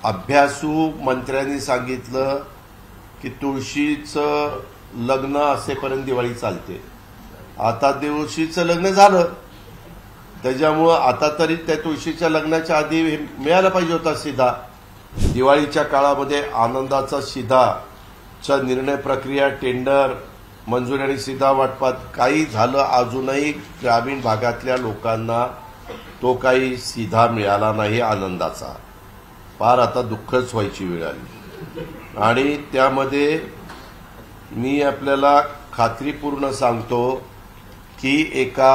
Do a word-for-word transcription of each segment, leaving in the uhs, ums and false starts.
अभ्यासू मंत्र्यांनी सांगितलं की तुळशीचं लग्न असेपर्यंत दिवाळी चालते। आता तुळशीचं लग्न झालं, त्याच्यामुळं आता तरी त्या तुळशीच्या लग्नाच्या आधी हे मिळायला पाहिजे होता सीधा। दिवाळीच्या काळामध्ये आनंदाचा सीधाचा निर्णय प्रक्रिया, टेंडर मंजुरी आणि सीधा वाटपात काही झालं, अजूनही ग्रामीण भागातल्या लोकांना तो काही सीधा मिळाला नाही आनंदाचा। फार आता दुःखच व्हायची वेळ आली। आणि त्यामध्ये मी आपल्याला खात्रीपूर्ण सांगतो की एका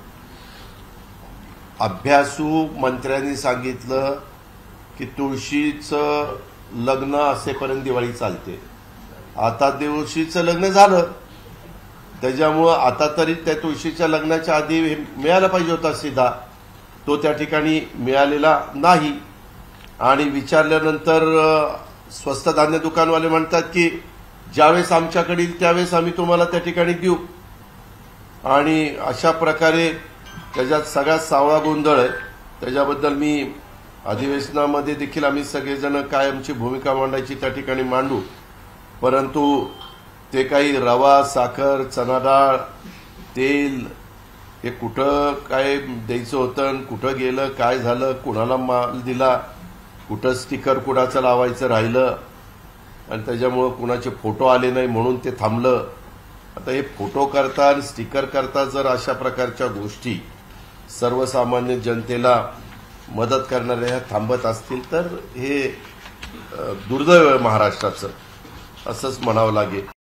अभ्यासू मंत्र्यांनी सांगितलं की तुळशीचं लग्न असेपर्यंत दिवाळी चालते। आता तुळशीचं लग्न झालं, त्याच्यामुळं आता तरी त्या तुळशीच्या लग्नाच्या आधी हे मिळायला पाहिजे होता सीधा, तो त्या ठिकाणी मिळालेला नाही। आणि विचारल्यानंतर स्वस्त धान्य दुकानवाले म्हणतात की ज्यावेळेस आमच्याकडे येईल त्यावेळेस आम्ही तुम्हाला त्या ठिकाणी देऊ। आणि अशा प्रकारे त्याच्यात सगळ्यात सावळा गोंधळ आहे। त्याच्याबद्दल मी अधिवेशनामध्ये देखील आम्ही सगळेजण काय आमची भूमिका मांडायची त्या ठिकाणी मांडू, परंतु ते काही रवा, साखर, चना डाळ, तेल हे कुठं काय द्यायचं होतं, कुठं गेलं, काय झालं, कुणाला माल दिला, कुठं स्टिकर कुणाचं लावायचं राहिलं आणि त्याच्यामुळं कुणाचे फोटो आले नाही म्हणून ते थांबलं। आता हे फोटो करता आणि स्टिकर करता जर अशा प्रकारच्या गोष्टी सर्वसामान्य जनतेला मदत करणाऱ्या थांबत असतील तर हे दुर्दैव आहे महाराष्ट्राचं, असंच म्हणावं लागेल।